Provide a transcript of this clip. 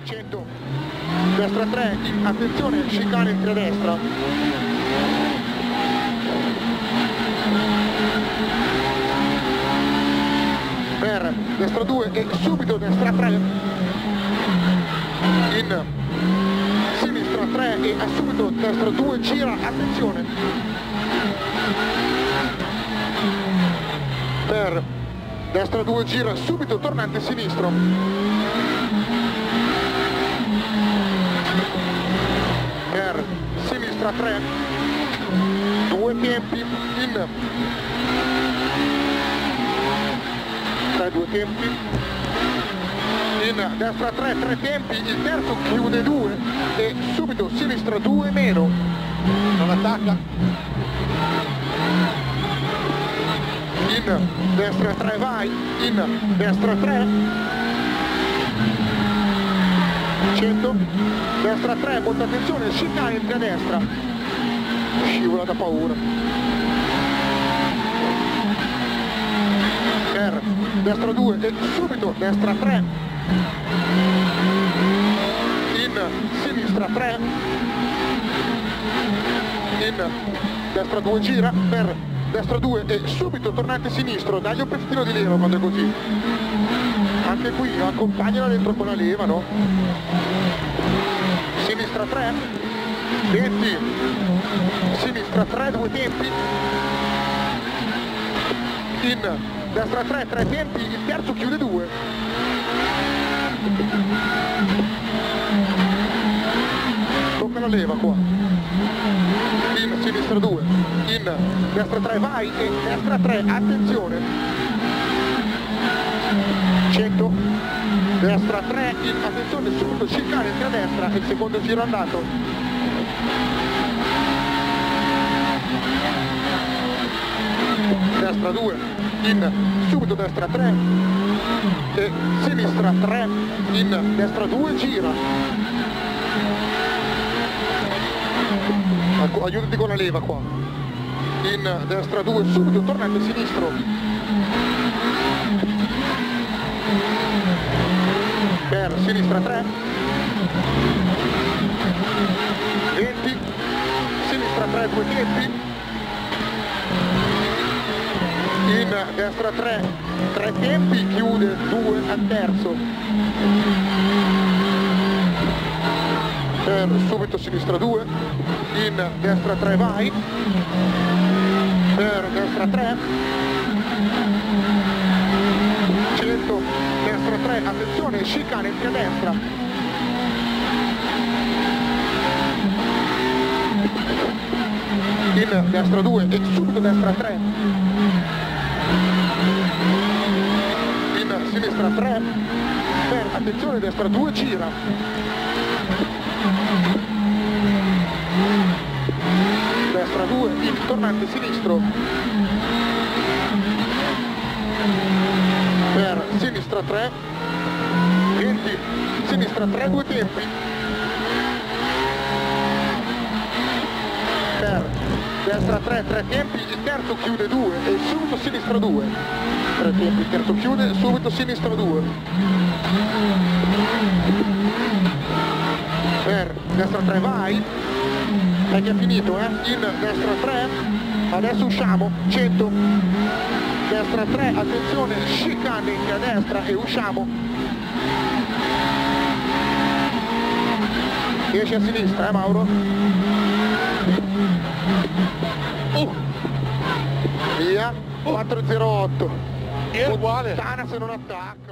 100, destra 3, attenzione, chicane in destra. Per destra 2 e subito destra 3, in sinistra 3 e subito destra 2, gira, attenzione. Per destra 2 gira, subito tornante sinistro. Per sinistra 3, 2 tempi, in 3, 2 tempi, in destra 3, 3 tempi, il terzo chiude 2 e subito sinistra 2 meno, non attacca, in destra 3 vai, in destra 3, 100, destra 3, molta attenzione, chicane entra a destra, scivola da paura. Per destra 2 e subito destra 3, in sinistra 3, in destra 2 gira, per destra 2 e subito tornante sinistro, dagli un pezzettino di leva quando è così. Anche qui accompagnala dentro con la leva, no? Sinistra 3, 20, sinistra 3, 2 tempi, in destra 3, 3 tempi, il terzo chiude 2. Tocca la leva qua. In sinistra 2, in destra 3 vai e destra 3, attenzione. 100, destra 3, in attenzione, subito chicane entra a destra e il secondo giro andato. Destra 2, in subito destra 3 e sinistra 3, in destra 2 gira. Aiutati con la leva qua. In destra 2 subito tornante sinistro. Per sinistra 3, 20, sinistra 3, 2 tempi, in destra 3, 3 tempi, chiude 2 al terzo. Per subito sinistra 2, in destra 3 vai, per destra 3, 100, destra 3, attenzione, chicane entra a destra. In destra 2 e subito destra 3. In sinistra 3, per attenzione destra 2 gira. Destra 2, il tornante sinistro. Per sinistra 3, 20, sinistra 3, 2 tempi. Per destra 3, 3 tempi, il terzo chiude 2 e subito sinistra 2. 3 tempi, il terzo chiude, subito sinistra 2. Per destra 3 vai, è che è finito, in destra 3, adesso usciamo, 100, destra 3, attenzione, chicane a destra e usciamo. Esce a sinistra, Mauro? Via, 408. È uguale. Puttana se non attacca.